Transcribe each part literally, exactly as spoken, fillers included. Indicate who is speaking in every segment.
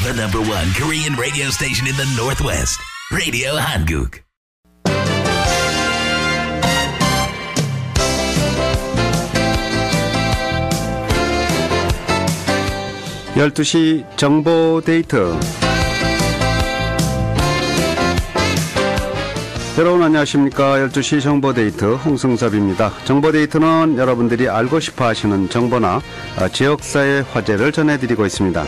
Speaker 1: The number one Korean radio station in the Northwest. Radio Hanguk.
Speaker 2: 열두 시 정보 데이트. 여러분 안녕하십니까. 열두 시 정보 데이트 홍승섭입니다. 정보 데이트는 여러분들이 알고 싶어 하시는 정보나 지역사회 화제를 전해드리고 있습니다.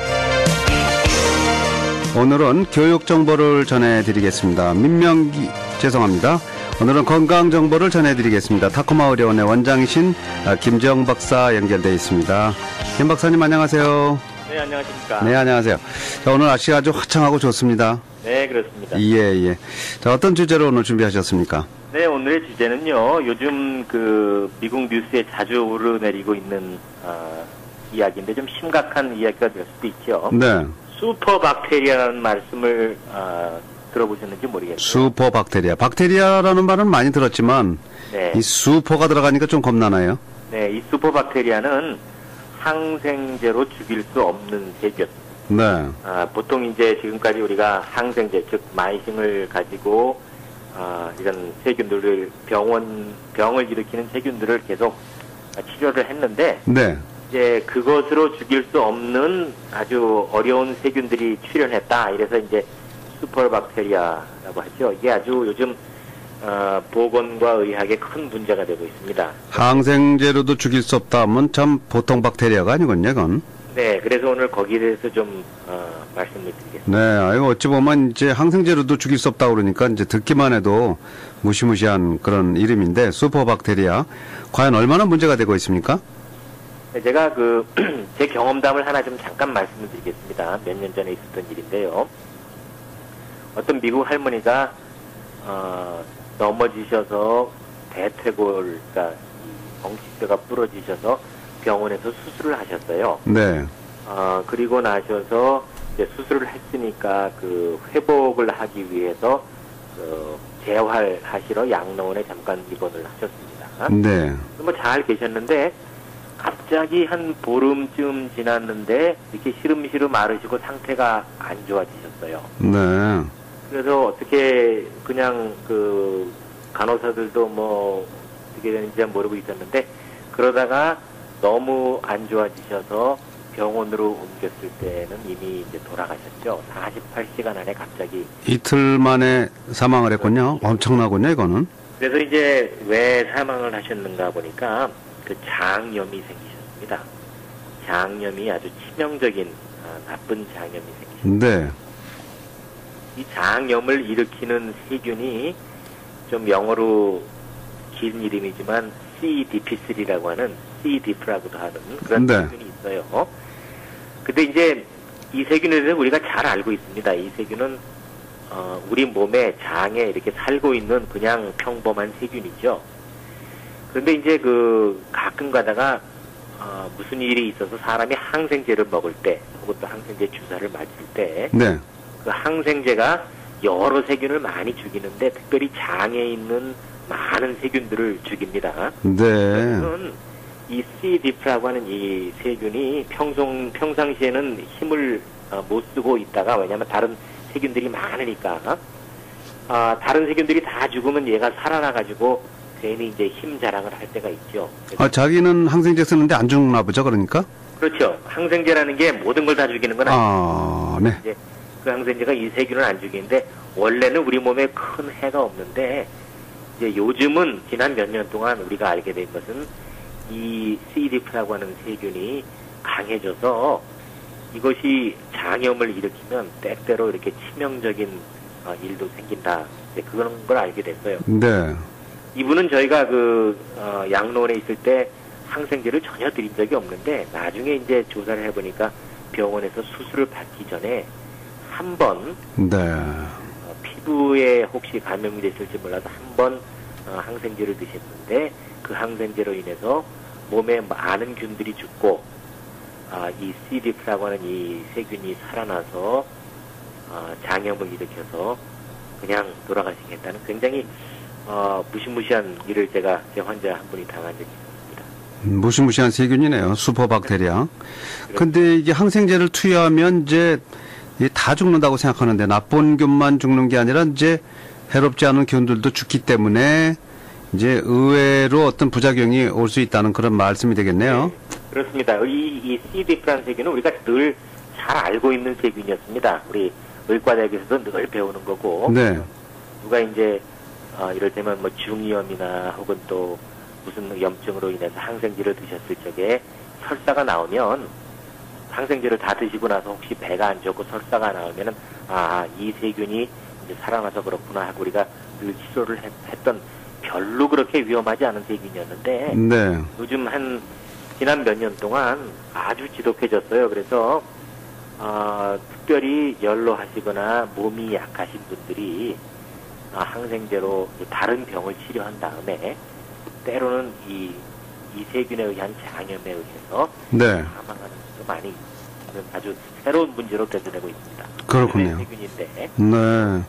Speaker 2: 오늘은 교육 정보를 전해드리겠습니다. 민명기, 죄송합니다. 오늘은 건강 정보를 전해드리겠습니다. 타코마 의료원의 원장이신 김정 박사 연결되어 있습니다. 김 박사님 안녕하세요.
Speaker 3: 네, 안녕하십니까.
Speaker 2: 네, 안녕하세요. 자, 오늘 날씨가 아주 화창하고 좋습니다.
Speaker 3: 네, 그렇습니다.
Speaker 2: 예, 예. 자, 어떤 주제로 오늘 준비하셨습니까?
Speaker 3: 네, 오늘의 주제는요, 요즘 그 미국 뉴스에 자주 오르내리고 있는 어, 이야기인데 좀 심각한 이야기가 될 수도 있죠.
Speaker 2: 네.
Speaker 3: 슈퍼박테리아라는 말씀을 어, 들어보셨는지 모르겠어요.
Speaker 2: 슈퍼박테리아. 박테리아라는 말은 많이 들었지만
Speaker 3: 네.
Speaker 2: 이 슈퍼가 들어가니까 좀 겁나나요?
Speaker 3: 네, 이 슈퍼박테리아는 항생제로 죽일 수 없는 세균.
Speaker 2: 네.
Speaker 3: 아, 보통 이제 지금까지 우리가 항생제, 즉 마이싱을 가지고 아, 이런 세균들을 병원 병을 일으키는 세균들을 계속 치료를 했는데,
Speaker 2: 네.
Speaker 3: 이제 그것으로 죽일 수 없는 아주 어려운 세균들이 출현했다. 이래서 이제 슈퍼박테리아라고 하죠. 이게 아주 요즘 어, 보건과 의학에 큰 문제가 되고 있습니다.
Speaker 2: 항생제로도 죽일 수 없다 하면 참 보통 박테리아가 아니군요, 그건.
Speaker 3: 네, 그래서 오늘 거기에 대해서 좀 어, 말씀을 드리겠습니다.
Speaker 2: 네, 아이고 어찌 보면 이제 항생제로도 죽일 수 없다 그러니까 이제 듣기만 해도 무시무시한 그런 이름인데 슈퍼박테리아 과연 얼마나 문제가 되고 있습니까?
Speaker 3: 네, 제가 그 제 경험담을 하나 좀 잠깐 말씀을 드리겠습니다. 몇 년 전에 있었던 일인데요. 어떤 미국 할머니가 어, 넘어지셔서 대퇴골, 그러니까 정식뼈가 부러지셔서 병원에서 수술을 하셨어요.
Speaker 2: 네.
Speaker 3: 어, 그리고 나셔서 이제 수술을 했으니까 그 회복을 하기 위해서 그 재활하시러 양로원에 잠깐 입원을 하셨습니다.
Speaker 2: 네.
Speaker 3: 뭐 잘 계셨는데 갑자기 한 보름쯤 지났는데 이렇게 시름시름 마르시고 상태가 안 좋아지셨어요.
Speaker 2: 네.
Speaker 3: 그래서 어떻게 그냥 그 간호사들도 뭐 어떻게 되는지 모르고 있었는데 그러다가 너무 안 좋아지셔서 병원으로 옮겼을 때는 이미 이제 돌아가셨죠. 사십팔 시간 안에 갑자기.
Speaker 2: 이틀 만에 사망을 했군요. 엄청나군요, 이거는.
Speaker 3: 그래서 이제 왜 사망을 하셨는가 보니까 그 장염이 생기셨습니다. 장염이 아주 치명적인 아, 나쁜 장염이 생기셨습니다.
Speaker 2: 네.
Speaker 3: 이 장염을 일으키는 세균이 좀 영어로 긴 이름이지만 씨 디피실이라고 하는 씨 디프라고도 하는 그런
Speaker 2: 네.
Speaker 3: 세균이 있어요. 근데 이제 이 세균에 대해서 우리가 잘 알고 있습니다. 이 세균은 어, 우리 몸의 장에 이렇게 살고 있는 그냥 평범한 세균이죠. 그런데 이제 그 가끔 가다가 어, 무슨 일이 있어서 사람이 항생제를 먹을 때 혹은 또 항생제 주사를 맞을 때
Speaker 2: 네.
Speaker 3: 그 항생제가 여러 세균을 많이 죽이는데 특별히 장에 있는 많은 세균들을 죽입니다.
Speaker 2: 네.
Speaker 3: 이 씨 디프라고 하는 이 세균이 평소, 평상시에는 힘을 어, 못 쓰고 있다가 왜냐하면 다른 세균들이 많으니까 아, 다른 세균들이 다 죽으면 얘가 살아나가지고 괜히 이제 힘 자랑을 할 때가 있죠.
Speaker 2: 아, 자기는 항생제 쓰는데 안 죽나 보죠, 그러니까?
Speaker 3: 그렇죠. 항생제라는 게 모든 걸 다 죽이는 건 아니에요.
Speaker 2: 아, 네.
Speaker 3: 이제 그 항생제가 이 세균을 안 죽이는데 원래는 우리 몸에 큰 해가 없는데 이제 요즘은 지난 몇 년 동안 우리가 알게 된 것은 이 씨 디프라고 하는 세균이 강해져서 이것이 장염을 일으키면 때때로 이렇게 치명적인 어, 일도 생긴다. 이제 그런 걸 알게 됐어요.
Speaker 2: 네.
Speaker 3: 이분은 저희가 그 어, 양로원에 있을 때 항생제를 전혀 드린 적이 없는데 나중에 이제 조사를 해보니까 병원에서 수술을 받기 전에 한 번
Speaker 2: 네.
Speaker 3: 어, 피부에 혹시 감염이 됐을지 몰라서 한 번 어, 항생제를 드셨는데 그 항생제로 인해서 몸에 많은 균들이 죽고 아, 이 씨 디프라고 하는 이 세균이 살아나서 어, 장염을 일으켜서 그냥 돌아가시겠다는 굉장히 어, 무시무시한 일을 제가 제 환자 한 분이 당한 적이 있습니다.
Speaker 2: 무시무시한 세균이네요. 슈퍼박테리아. 근데 이게 항생제를 투여하면 이제 이 다 죽는다고 생각하는데 나쁜 균만 죽는 게 아니라 이제 해롭지 않은 균들도 죽기 때문에 이제 의외로 어떤 부작용이 올 수 있다는 그런 말씀이 되겠네요.
Speaker 3: 네, 그렇습니다. 이, 이 C. diff라는 세균은 우리가 늘 잘 알고 있는 세균이었습니다. 우리 의과대학에서도 늘 배우는 거고.
Speaker 2: 네.
Speaker 3: 누가 이제 어, 이를테면 뭐 중이염이나 혹은 또 무슨 염증으로 인해서 항생제를 드셨을 적에 설사가 나오면 항생제를 다 드시고 나서 혹시 배가 안 좋고 설사가 나오면은 아, 이 세균이 이제 살아나서 그렇구나 하고 우리가 늘 치료를 했, 했던 별로 그렇게 위험하지 않은 세균이었는데
Speaker 2: 네.
Speaker 3: 요즘 한 지난 몇 년 동안 아주 지독해졌어요. 그래서 어, 특별히 연로하시거나 몸이 약하신 분들이 아, 항생제로 다른 병을 치료한 다음에 때로는 이, 이 세균에 의한 장염에 의해서
Speaker 2: 네.
Speaker 3: 사망하는 것도 많이 아주 새로운 문제로 대두되고 있습니다.
Speaker 2: 그렇군요.
Speaker 3: 세균인데.
Speaker 2: 네.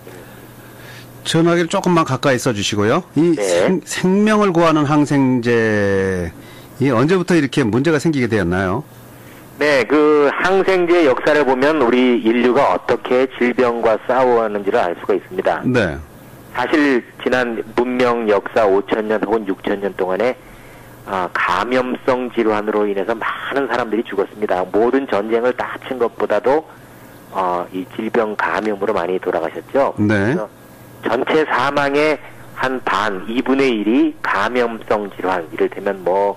Speaker 2: 전화기를 조금만 가까이 써주시고요. 이
Speaker 3: 네.
Speaker 2: 생, 생명을 구하는 항생제 이 언제부터 이렇게 문제가 생기게 되었나요?
Speaker 3: 네, 그 항생제 역사를 보면 우리 인류가 어떻게 질병과 싸워왔는지를 알 수가 있습니다.
Speaker 2: 네.
Speaker 3: 사실 지난 문명 역사 오천 년 혹은 육천 년 동안에 아, 감염성 질환으로 인해서 많은 사람들이 죽었습니다. 모든 전쟁을 다 친 것보다도 어, 이 질병 감염으로 많이 돌아가셨죠.
Speaker 2: 네.
Speaker 3: 그래서 전체 사망의 한 반, 이분의 일이 감염성 질환, 이를테면 뭐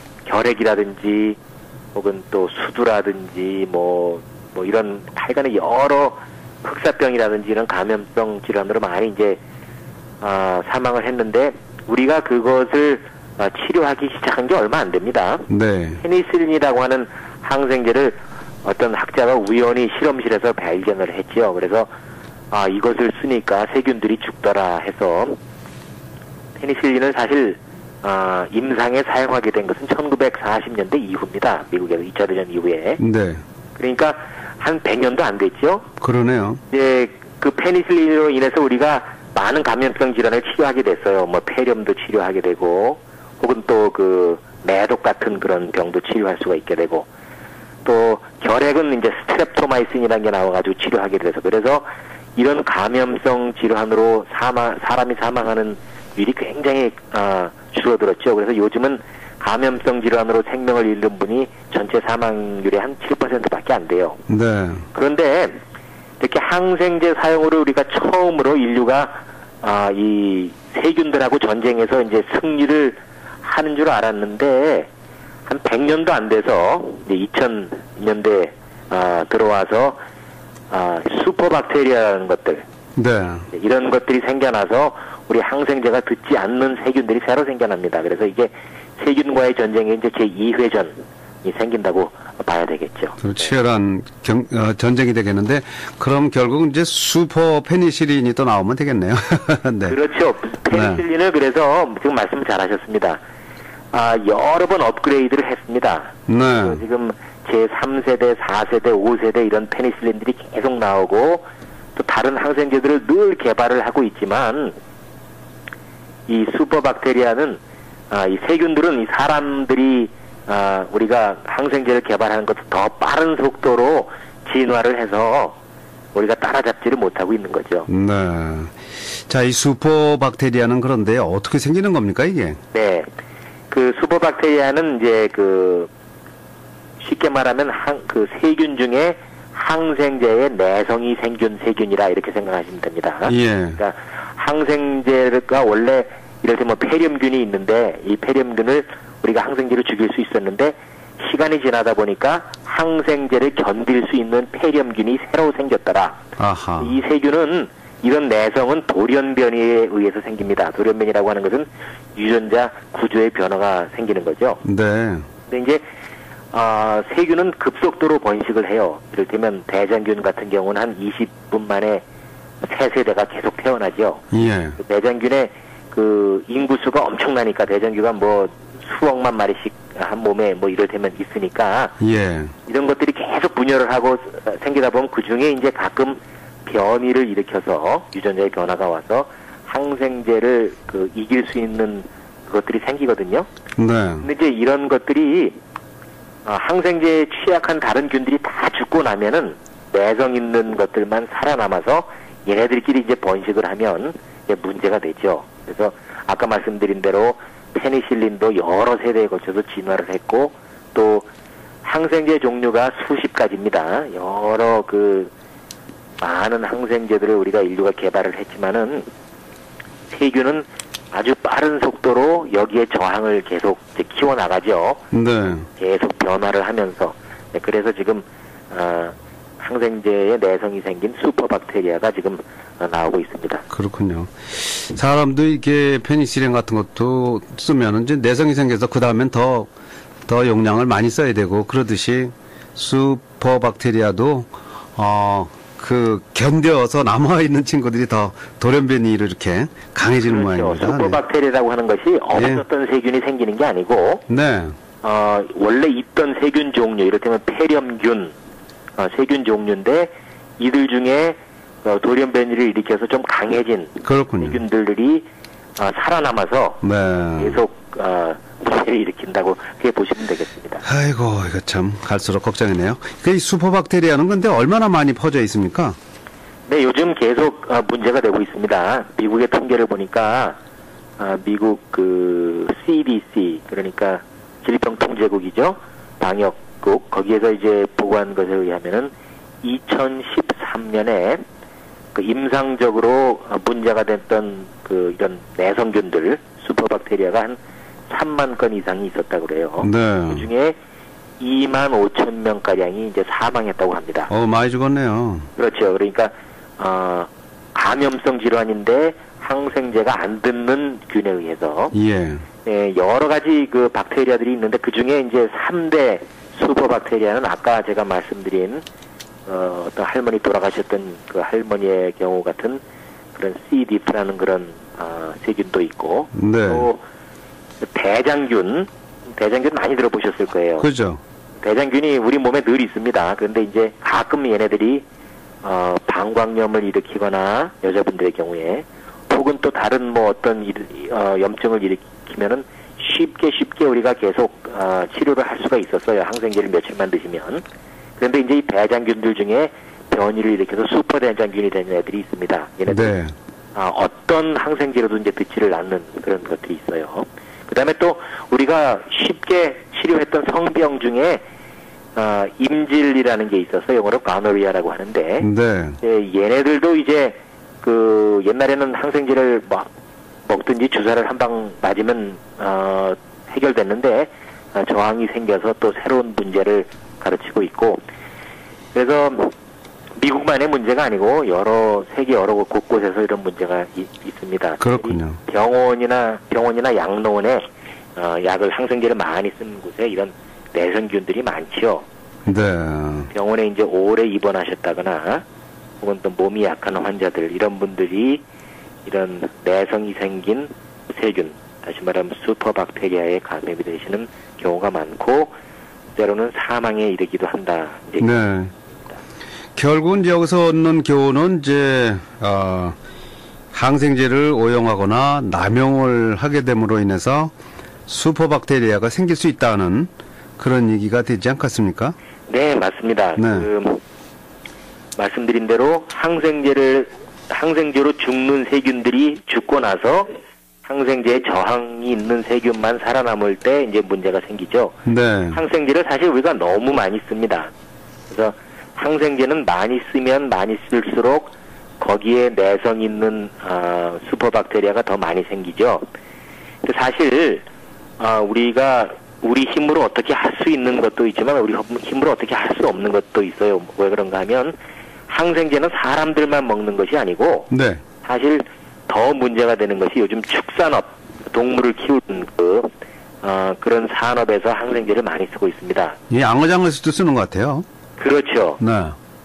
Speaker 3: 결핵이라든지 혹은 또 수두라든지 뭐, 뭐 이런 하여간에 여러 흑사병이라든지 이런 감염성 질환으로 많이 이제 어, 사망을 했는데 우리가 그것을 어, 치료하기 시작한 게 얼마 안 됩니다.
Speaker 2: 네.
Speaker 3: 페니실린이라고 하는 항생제를 어떤 학자가 우연히 실험실에서 발견을 했죠. 그래서 아, 이것을 쓰니까 세균들이 죽더라 해서 페니실린을 사실 어, 임상에 사용하게 된 것은 천구백사십 년대 이후입니다. 미국에서 이 차 대전 이후에.
Speaker 2: 네.
Speaker 3: 그러니까 한 백 년도 안 됐죠.
Speaker 2: 그러네요.
Speaker 3: 이제 그 페니실린으로 인해서 우리가 많은 감염성 질환을 치료하게 됐어요. 뭐 폐렴도 치료하게 되고 혹은 또 그 매독 같은 그런 병도 치료할 수가 있게 되고 또 결핵은 이제 스트랩토마이신이라는 게 나와가지고 치료하게 돼서 그래서 이런 감염성 질환으로 사망, 사람이 사망하는 일이 굉장히 어, 줄어들었죠. 그래서 요즘은 감염성 질환으로 생명을 잃는 분이 전체 사망률의 한 칠 퍼센트밖에 안 돼요.
Speaker 2: 네.
Speaker 3: 그런데 이렇게 항생제 사용으로 우리가 처음으로 인류가 아, 이 세균들하고 전쟁에서 이제 승리를 하는 줄 알았는데 한 백 년도 안 돼서 이제 이천 년대 아, 들어와서 아, 슈퍼박테리아라는 것들
Speaker 2: 네.
Speaker 3: 이런 것들이 생겨나서 우리 항생제가 듣지 않는 세균들이 새로 생겨납니다. 그래서 이게 세균과의 전쟁에 이제 제이 회전이 생긴다고 봐야 되겠죠.
Speaker 2: 치열한 경, 어, 전쟁이 되겠는데 그럼 결국 이제 슈퍼 페니실린이 또 나오면 되겠네요. 네.
Speaker 3: 그렇죠. 페니실린을 네. 그래서 지금 말씀 잘하셨습니다. 아, 여러 번 업그레이드를 했습니다.
Speaker 2: 네.
Speaker 3: 지금 제삼 세대, 사 세대, 오 세대 이런 페니실린들이 계속 나오고 또 다른 항생제들을 늘 개발을 하고 있지만 이 슈퍼박테리아는 아, 이 세균들은 이 사람들이 아, 우리가 항생제를 개발하는 것도 더 빠른 속도로 진화를 해서 우리가 따라잡지를 못하고 있는 거죠.
Speaker 2: 네. 자, 이 슈퍼박테리아는 그런데 어떻게 생기는 겁니까, 이게?
Speaker 3: 네. 그 슈퍼박테리아는 이제 그 쉽게 말하면 항, 그 세균 중에 항생제에 내성이 생긴 세균이라 이렇게 생각하시면 됩니다.
Speaker 2: 예.
Speaker 3: 그러니까 항생제가 원래 이를테면 폐렴균이 있는데 이 폐렴균을 우리가 항생제로 죽일 수 있었는데 시간이 지나다 보니까 항생제를 견딜 수 있는 폐렴균이 새로 생겼더라.
Speaker 2: 아하.
Speaker 3: 이 세균은 이런 내성은 돌연변이에 의해서 생깁니다. 돌연변이라고 하는 것은 유전자 구조의 변화가 생기는 거죠.
Speaker 2: 네.
Speaker 3: 근데 이제 어, 세균은 급속도로 번식을 해요. 이를테면 대장균 같은 경우는 한 이십 분 만에 세 세대가 계속 태어나죠.
Speaker 2: 예.
Speaker 3: 그 대장균의 그 인구수가 엄청나니까 대장균가 뭐 수억만 마리씩 한 몸에 뭐 이를테면 있으니까
Speaker 2: 예.
Speaker 3: 이런 것들이 계속 분열을 하고 생기다 보면 그 중에 이제 가끔 변이를 일으켜서 유전자의 변화가 와서 항생제를 그 이길 수 있는 것들이 생기거든요.
Speaker 2: 네.
Speaker 3: 근데 이제 이런 것들이 어, 항생제에 취약한 다른 균들이 다 죽고 나면은 내성 있는 것들만 살아남아서 얘네들끼리 이제 번식을 하면 이제 문제가 되죠. 그래서 아까 말씀드린 대로 페니실린도 여러 세대에 걸쳐서 진화를 했고 또 항생제 종류가 수십 가지입니다. 여러 그 많은 항생제들을 우리가 인류가 개발을 했지만은 세균은 아주 빠른 속도로 여기에 저항을 계속 이제 키워나가죠.
Speaker 2: 네. 계속
Speaker 3: 변화를 하면서. 네, 그래서 지금 어, 항생제에 내성이 생긴 슈퍼박테리아가 지금 어, 나오고 있습니다.
Speaker 2: 그렇군요. 사람도 이게 페니실린 같은 것도 쓰면 이제 내성이 생겨서 그 다음엔 더, 더 용량을 많이 써야 되고 그러듯이 슈퍼박테리아도 어, 그 견뎌서 남아있는 친구들이 더 돌연변이로 이렇게 강해지는
Speaker 3: 그렇죠.
Speaker 2: 모양입니다.
Speaker 3: 슈퍼박테리아라고 네. 하는 것이 없었던 네. 세균이 생기는 게 아니고
Speaker 2: 네.
Speaker 3: 어, 원래 있던 세균 종류, 이를테면 폐렴균 어, 세균 종류인데 이들 중에 어, 돌연변이를 일으켜서 좀 강해진 그렇군요. 세균들이 어, 살아남아서 네. 계속 어, 문제를 일으킨다고 그렇게 보시면 되겠습니다.
Speaker 2: 아이고 이거 참 갈수록 걱정이네요. 그 슈퍼박테리아는 근데 얼마나 많이 퍼져 있습니까?
Speaker 3: 네, 요즘 계속 어, 문제가 되고 있습니다. 미국의 통계를 보니까 어, 미국 그 씨디씨 그러니까 질병통제국이죠. 방역국 거기에서 이제 보고한 것에 의하면은 이천십삼 년에 그 임상적으로 문제가 됐던 그 이런 내성균들 슈퍼박테리아가 한 삼만 건 이상이 있었다고 그래요.
Speaker 2: 네.
Speaker 3: 그 중에 이만 오천 명 가량이 이제 사망했다고 합니다.
Speaker 2: 어, 많이 죽었네요.
Speaker 3: 그렇죠. 그러니까 어, 감염성 질환인데 항생제가 안 듣는 균에 의해서
Speaker 2: 예.
Speaker 3: 예, 여러 가지 그 박테리아들이 있는데 그 중에 이제 삼 대 슈퍼박테리아는 아까 제가 말씀드린 어, 어떤 할머니 돌아가셨던 그 할머니의 경우 같은 그런 씨. 디프라는 그런 어, 세균도 있고
Speaker 2: 네.
Speaker 3: 또 대장균, 대장균 많이 들어보셨을 거예요.
Speaker 2: 그죠.
Speaker 3: 대장균이 우리 몸에 늘 있습니다. 그런데 이제 가끔 얘네들이 어, 방광염을 일으키거나 여자분들의 경우에 혹은 또 다른 뭐 어떤 일, 어, 염증을 일으키면은 쉽게 쉽게 우리가 계속 어, 치료를 할 수가 있었어요. 항생제를 며칠만 드시면. 그런데 이제 이 대장균들 중에 변이를 일으켜서 슈퍼 대장균이 되는 애들이 있습니다. 얘네들 네. 어, 어떤 항생제로도 이제 듣지를 않는 그런 것들이 있어요. 그 다음에 또 우리가 쉽게 치료했던 성병 중에 어, 임질이라는 게 있어서 영어로 가노리아라고 하는데
Speaker 2: 네.
Speaker 3: 예, 얘네들도 이제 그 옛날에는 항생제를 막 먹든지 주사를 한 방 맞으면 어, 해결됐는데 어, 저항이 생겨서 또 새로운 문제를 가르치고 있고 그래서 미국만의 문제가 아니고 여러 세계 여러 곳곳에서 이런 문제가 이, 있습니다.
Speaker 2: 그렇군요.
Speaker 3: 병원이나 병원이나 약농원에 어, 약을 항생제를 많이 쓰는 곳에 이런 내성균들이 많지요.
Speaker 2: 네.
Speaker 3: 병원에 이제 오래 입원하셨다거나 혹은 또 몸이 약한 환자들 이런 분들이 이런 내성이 생긴 세균 다시 말하면 슈퍼박테리아에 감염이 되시는 경우가 많고 때로는 사망에 이르기도 한다. 이제
Speaker 2: 네. 결국은 여기서 얻는 교훈은 이제 어, 항생제를 오용하거나 남용을 하게 됨으로 인해서 슈퍼박테리아가 생길 수 있다는 그런 얘기가 되지 않겠습니까?
Speaker 3: 네, 맞습니다.
Speaker 2: 네.
Speaker 3: 그, 말씀드린 대로 항생제를 항생제로 죽는 세균들이 죽고 나서 항생제에 저항이 있는 세균만 살아남을 때 이제 문제가 생기죠.
Speaker 2: 네.
Speaker 3: 항생제를 사실 우리가 너무 많이 씁니다. 그래서 항생제는 많이 쓰면 많이 쓸수록 거기에 내성 있는 어, 슈퍼박테리아가 더 많이 생기죠. 근데 사실 어, 우리가 우리 힘으로 어떻게 할 수 있는 것도 있지만 우리 힘으로 어떻게 할 수 없는 것도 있어요. 왜 그런가 하면 항생제는 사람들만 먹는 것이 아니고
Speaker 2: 네.
Speaker 3: 사실 더 문제가 되는 것이 요즘 축산업, 동물을 키우는 그 어, 그런 산업에서 항생제를 많이 쓰고 있습니다.
Speaker 2: 예, 양어장에서도 쓰는 것 같아요.
Speaker 3: 그렇죠.
Speaker 2: 네.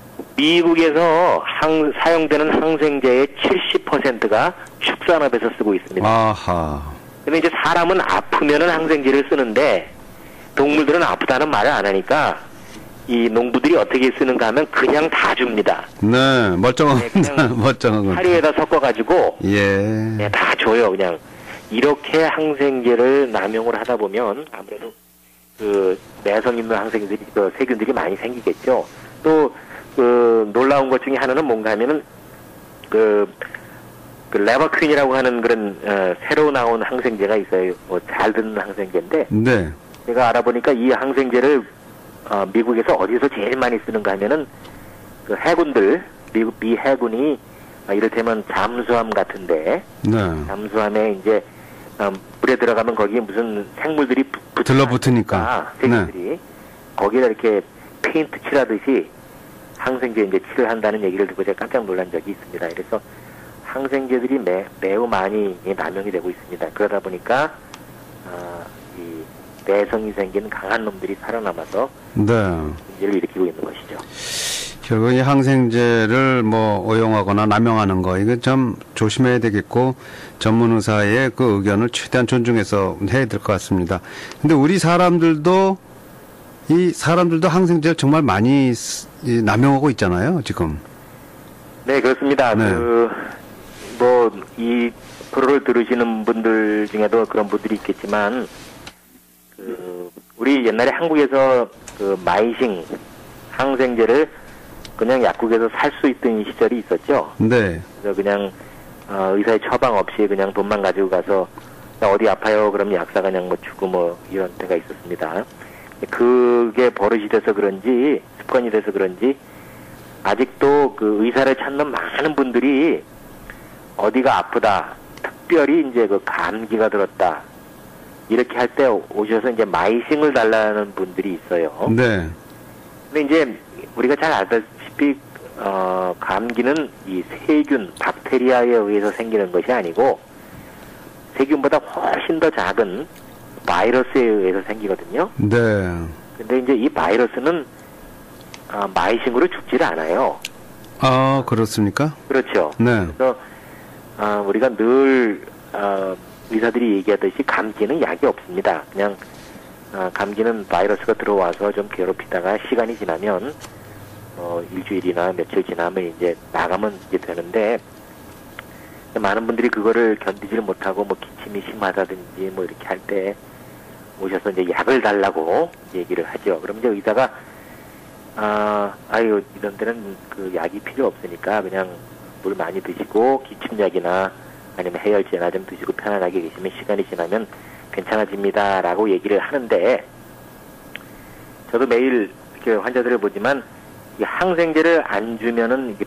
Speaker 3: 미국에서 항, 사용되는 항생제의 칠십 퍼센트가 축산업에서 쓰고 있습니다.
Speaker 2: 아하.
Speaker 3: 근데 이제 사람은 아프면은 항생제를 쓰는데 동물들은 아프다는 말을 안 하니까 이 농부들이 어떻게 쓰는가 하면 그냥 다 줍니다.
Speaker 2: 네, 멀쩡한,
Speaker 3: 네, 그냥
Speaker 2: 멀쩡한 거.
Speaker 3: 사료에다 섞어가지고
Speaker 2: 예.
Speaker 3: 네, 다 줘요. 그냥 이렇게 항생제를 남용을 하다 보면 아무래도 그 내성 있는 항생제들이 그 세균들이 많이 생기겠죠. 또 그 놀라운 것 중에 하나는 뭔가 하면은 그, 그 레버퀸이라고 하는 그런 어, 새로 나온 항생제가 있어요. 뭐 잘 듣는 항생제인데
Speaker 2: 네.
Speaker 3: 제가 알아보니까 이 항생제를 어, 미국에서 어디서 제일 많이 쓰는가 하면은 그 해군들 미국 미 해군이 어, 이를테면 잠수함 같은데
Speaker 2: 네.
Speaker 3: 잠수함에 이제 어, 물에 들어가면 거기에 무슨 생물들이 붙,
Speaker 2: 들러붙으니까.
Speaker 3: 생물들이
Speaker 2: 네.
Speaker 3: 거기다 이렇게 페인트 칠하듯이 항생제 이제 칠을 한다는 얘기를 듣고 제가 깜짝 놀란 적이 있습니다. 그래서 항생제들이 매, 매우 많이 남용이 되고 있습니다. 그러다 보니까 어, 이 내성이 생긴 강한 놈들이 살아남아서
Speaker 2: 네.
Speaker 3: 문제를 일으키고 있는 것이죠.
Speaker 2: 결국 이 항생제를 뭐 오용하거나 남용하는 거 이거 좀 조심해야 되겠고 전문 의사의 그 의견을 최대한 존중해서 해야 될 것 같습니다. 근데 우리 사람들도 이 사람들도 항생제를 정말 많이 쓰, 이, 남용하고 있잖아요, 지금.
Speaker 3: 네, 그렇습니다.
Speaker 2: 네.
Speaker 3: 그, 뭐, 이 프로를 들으시는 분들 중에도 그런 분들이 있겠지만, 그, 우리 옛날에 한국에서 그 마이싱 항생제를 그냥 약국에서 살 수 있던 시절이 있었죠.
Speaker 2: 네.
Speaker 3: 그래서 그냥, 어, 의사의 처방 없이 그냥 돈만 가지고 가서, 어디 아파요? 그러면 약사가 그냥 뭐 주고 뭐 이런 때가 있었습니다. 그게 버릇이 돼서 그런지, 습관이 돼서 그런지, 아직도 그 의사를 찾는 많은 분들이 어디가 아프다, 특별히 이제 그 감기가 들었다, 이렇게 할 때 오셔서 이제 마이싱을 달라는 분들이 있어요.
Speaker 2: 네.
Speaker 3: 근데 이제 우리가 잘 알다시피, 어, 감기는 이 세균, 박테리아에 의해서 생기는 것이 아니고, 세균보다 훨씬 더 작은 바이러스에 의해서 생기거든요.
Speaker 2: 네.
Speaker 3: 근데 이제 이 바이러스는 아, 마이싱으로 죽지를 않아요.
Speaker 2: 아, 그렇습니까?
Speaker 3: 그렇죠.
Speaker 2: 네.
Speaker 3: 그래서 아, 우리가 늘 아, 의사들이 얘기하듯이 감기는 약이 없습니다. 그냥 아, 감기는 바이러스가 들어와서 좀 괴롭히다가 시간이 지나면 어, 일주일이나 며칠 지나면 이제 나가면 이제 되는데, 많은 분들이 그거를 견디지를 못하고 뭐 기침이 심하다든지 뭐 이렇게 할 때 오셔서 이제 약을 달라고 얘기를 하죠. 그럼 이제 의사가 아, 아유, 이런 데는 그 약이 필요 없으니까 그냥 물 많이 드시고 기침약이나 아니면 해열제나 좀 드시고 편안하게 계시면 시간이 지나면 괜찮아집니다. 라고 얘기를 하는데, 저도 매일 이렇게 환자들을 보지만 이 항생제를 안 주면은 이게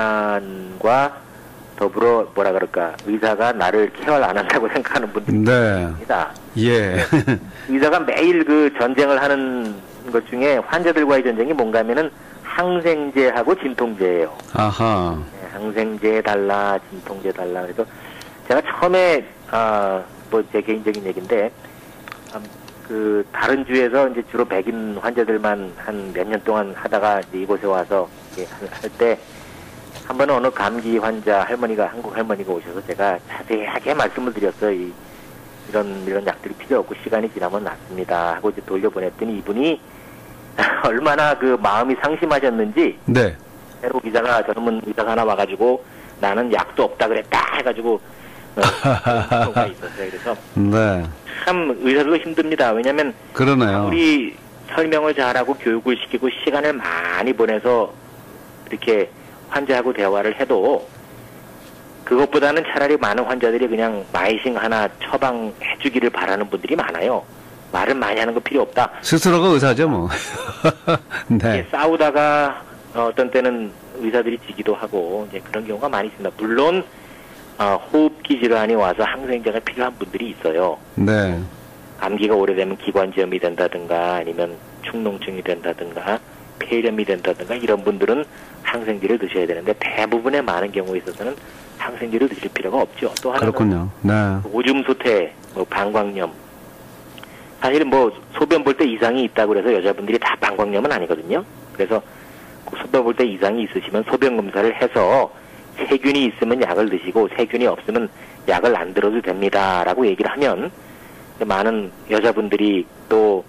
Speaker 3: 불만과 더불어 뭐라 그럴까, 의사가 나를 케어를 안 한다고 생각하는 분들이
Speaker 2: 네.
Speaker 3: 있습니다.
Speaker 2: 예.
Speaker 3: 의사가 매일 그 전쟁을 하는 것 중에 환자들과의 전쟁이 뭔가 하면은 항생제하고 진통제예요.
Speaker 2: 아하.
Speaker 3: 네, 항생제 달라, 진통제 달라. 그래서 제가 처음에 아, 뭐 제 개인적인 얘기인데, 아, 그 다른 주에서 이제 주로 백인 환자들만 한 몇 년 동안 하다가 이제 이곳에 와서 할 때, 한 번은 어느 감기 환자 할머니가, 한국 할머니가 오셔서 제가 자세하게 말씀을 드렸어요. 이, 이런, 이런 약들이 필요 없고 시간이 지나면 낫습니다. 하고 이제 돌려보냈더니 이분이 얼마나 그 마음이 상심하셨는지,
Speaker 2: 네.
Speaker 3: 새로 의사가, 젊은 의사가 하나 와가지고 나는 약도 없다 그랬다 해가지고, 어, 가 있었어요. 그래서
Speaker 2: 네.
Speaker 3: 참 의사들도 힘듭니다. 왜냐면,
Speaker 2: 그러네요.
Speaker 3: 우리 설명을 잘하고 교육을 시키고 시간을 많이 보내서 이렇게 환자하고 대화를 해도 그것보다는 차라리 많은 환자들이 그냥 마이싱 하나 처방해주기를 바라는 분들이 많아요. 말은 많이 하는 거 필요 없다.
Speaker 2: 스스로가 의사죠, 뭐. 네.
Speaker 3: 싸우다가 어떤 때는 의사들이 지기도 하고 이제 그런 경우가 많이 있습니다. 물론 어, 호흡기 질환이 와서 항생제가 필요한 분들이 있어요.
Speaker 2: 네.
Speaker 3: 감기가 오래되면 기관지염이 된다든가 아니면 축농증이 된다든가 폐렴이 된다든가 이런 분들은 항생제를 드셔야 되는데, 대부분의 많은 경우에 있어서는 항생제를 드실 필요가 없죠. 또 하나는
Speaker 2: 그렇군요. 네.
Speaker 3: 오줌 소태, 뭐 방광염. 사실 뭐 소변 볼 때 이상이 있다고 그래서 여자분들이 다 방광염은 아니거든요. 그래서 소변 볼 때 이상이 있으시면 소변 검사를 해서 세균이 있으면 약을 드시고 세균이 없으면 약을 안 들어도 됩니다라고 얘기를 하면 많은 여자분들이 또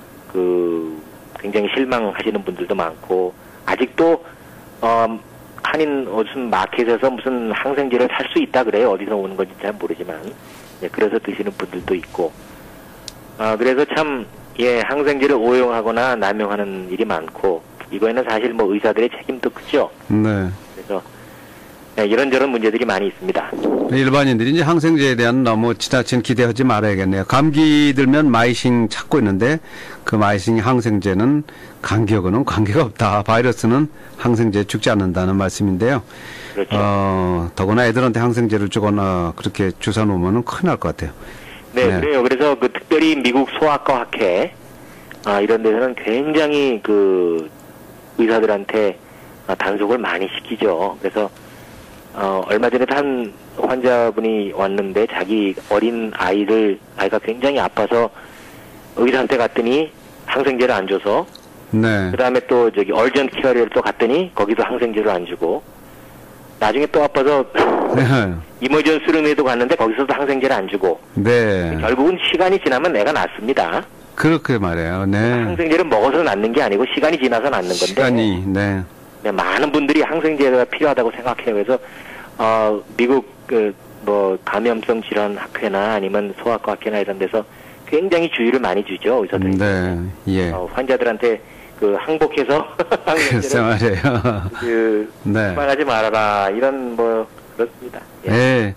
Speaker 3: 그 굉장히 실망하시는 분들도 많고, 아직도 어, 한인 무슨 마켓에서 무슨 항생제를 살 수 있다 그래요. 어디서 오는 건지 잘 모르지만. 네, 그래서 드시는 분들도 있고. 아, 그래서 참, 예, 항생제를 오용하거나 남용하는 일이 많고, 이거에는 사실 뭐 의사들의 책임도 크죠.
Speaker 2: 네.
Speaker 3: 그래서 네, 이런저런 문제들이 많이 있습니다.
Speaker 2: 일반인들이 이제 항생제에 대한 너무 지나친 기대하지 말아야겠네요. 감기 들면 마이싱 찾고 있는데 그 마이싱 항생제는 감기하고는 관계가 없다. 바이러스는 항생제에 죽지 않는다는 말씀인데요.
Speaker 3: 그렇죠.
Speaker 2: 어, 더구나 애들한테 항생제를 주거나 그렇게 주사 놓으면 큰일 날 것 같아요.
Speaker 3: 네,
Speaker 2: 네.
Speaker 3: 그래요. 그래서 그 특별히 미국 소아과 학회 아, 이런 데서는 굉장히 그 의사들한테 아, 단속을 많이 시키죠. 그래서 어, 얼마 전에도 한 환자분이 왔는데 자기 어린 아이를 아이가 굉장히 아파서 의사한테 갔더니 항생제를 안 줘서
Speaker 2: 네.
Speaker 3: 그 다음에 또 저기 얼전트 케어를 또 갔더니 거기도 항생제를 안 주고 나중에 또 아파서
Speaker 2: 네.
Speaker 3: 이머전스 룸에도 갔는데 거기서도 항생제를 안 주고
Speaker 2: 네.
Speaker 3: 결국은 시간이 지나면 애가 낫습니다.
Speaker 2: 그렇게 말해요. 네.
Speaker 3: 항생제를 먹어서 낫는 게 아니고 시간이 지나서 낫는 건데
Speaker 2: 시간이, 네.
Speaker 3: 네, 많은 분들이 항생제가 필요하다고 생각해요. 그래서 어, 미국 그 뭐 감염성 질환 학회나 아니면 소아과 학회나 이런 데서 굉장히 주의를 많이 주죠, 의사들이.
Speaker 2: 네. 예.
Speaker 3: 어, 환자들한테 그 항복해서
Speaker 2: 글쎄
Speaker 3: 항생제를
Speaker 2: 말이에요.
Speaker 3: 그
Speaker 2: 네.
Speaker 3: 처방하지 말아라 이런 뭐 그렇습니다. 예.
Speaker 2: 네.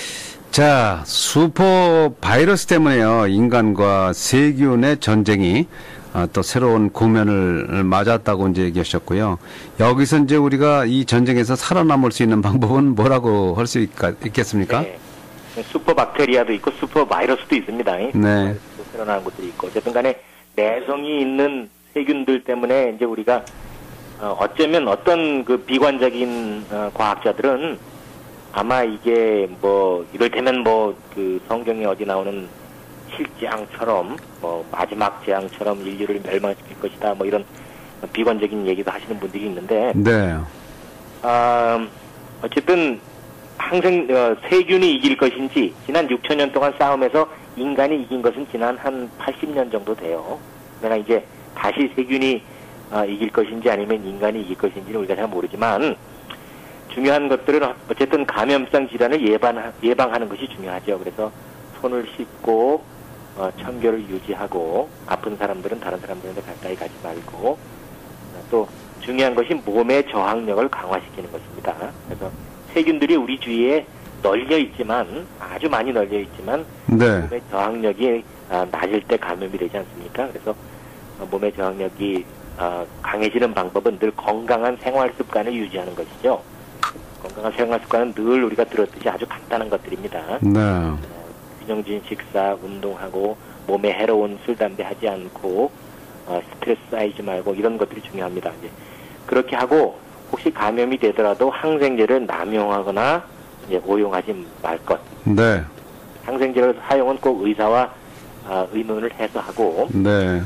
Speaker 2: 자, 슈퍼 바이러스 때문에요. 인간과 세균의 전쟁이 아, 또 새로운 국면을 맞았다고 이제 얘기하셨고요. 여기서 이제 우리가 이 전쟁에서 살아남을 수 있는 방법은 뭐라고 할 수 있겠습니까?
Speaker 3: 네. 슈퍼 박테리아도 있고 슈퍼 바이러스도 있습니다.
Speaker 2: 네.
Speaker 3: 새로 나온 것들이 있고 어쨌든 간에 내성이 있는 세균들 때문에 이제 우리가 어, 어쩌면 어떤 그 비관적인 어, 과학자들은 아마 이게 뭐 이를테면 뭐 그 성경에 어디 나오는 실재앙처럼 뭐 마지막 재앙처럼 인류를 멸망시킬 것이다 뭐 이런 비관적인 얘기도 하시는 분들이 있는데
Speaker 2: 네.
Speaker 3: 아, 어쨌든 항생 어, 세균이 이길 것인지 지난 육천 년 동안 싸움에서 인간이 이긴 것은 지난 한 팔십 년 정도 돼요. 그러나 이제 다시 세균이 어, 이길 것인지 아니면 인간이 이길 것인지는 우리가 잘 모르지만 중요한 것들은 어쨌든 감염성 질환을 예방 예방하는 것이 중요하죠. 그래서 손을 씻고 어, 청결을 유지하고 아픈 사람들은 다른 사람들한테 가까이 가지 말고 어, 또 중요한 것이 몸의 저항력을 강화시키는 것입니다. 그래서 세균들이 우리 주위에 널려 있지만 아주 많이 널려 있지만
Speaker 2: 네.
Speaker 3: 몸의 저항력이 아, 낮을 때 감염이 되지 않습니까? 그래서 어, 몸의 저항력이 아, 강해지는 방법은 늘 건강한 생활 습관을 유지하는 것이죠. 건강한 생활 습관은 늘 우리가 들었듯이 아주 간단한 것들입니다.
Speaker 2: 네.
Speaker 3: 어, 균형진 식사, 운동하고 몸에 해로운 술, 담배 하지 않고 어, 스트레스 쌓이지 말고 이런 것들이 중요합니다. 이제 그렇게 하고 혹시 감염이 되더라도 항생제를 남용하거나 이제 오용하지 말 것.
Speaker 2: 네.
Speaker 3: 항생제를 사용은 꼭 의사와 어, 의논을 해서 하고
Speaker 2: 네.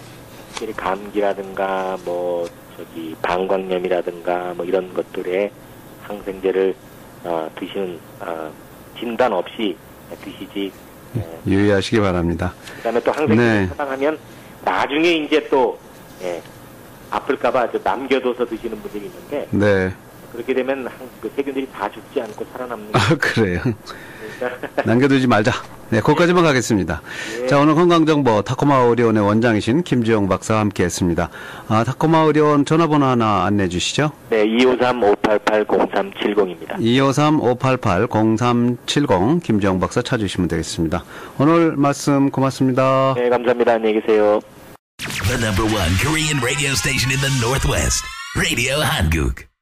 Speaker 3: 특히 감기라든가 뭐 저기 방광염이라든가 뭐 이런 것들에 항생제를 어, 드시는 어, 진단 없이 드시지. 예.
Speaker 2: 유의하시기 바랍니다.
Speaker 3: 그다음에 또 항생제를
Speaker 2: 네.
Speaker 3: 처방하면 나중에 이제 또 예, 아플까봐 남겨둬서 드시는 분들이 있는데
Speaker 2: 네.
Speaker 3: 그렇게 되면 항, 그 세균들이 다 죽지 않고 살아남는.
Speaker 2: 아, 그래요.
Speaker 3: 그러니까
Speaker 2: 남겨두지 말자. 네, 거기까지만 가겠습니다.
Speaker 3: 예.
Speaker 2: 자, 오늘 건강정보 타코마 의료원의 원장이신 김주영 박사와 함께 했습니다. 아, 타코마 의료원 전화번호 하나 안내해 주시죠.
Speaker 3: 네, 이오삼 오팔팔 공삼칠공입니다.
Speaker 2: 이오삼 오팔팔 공삼칠공 김주영 박사 찾으시면 되겠습니다. 오늘 말씀 고맙습니다.
Speaker 3: 네, 감사합니다. 안녕히 계세요.
Speaker 1: The number one Korean radio station in the Northwest, Radio Hanguk.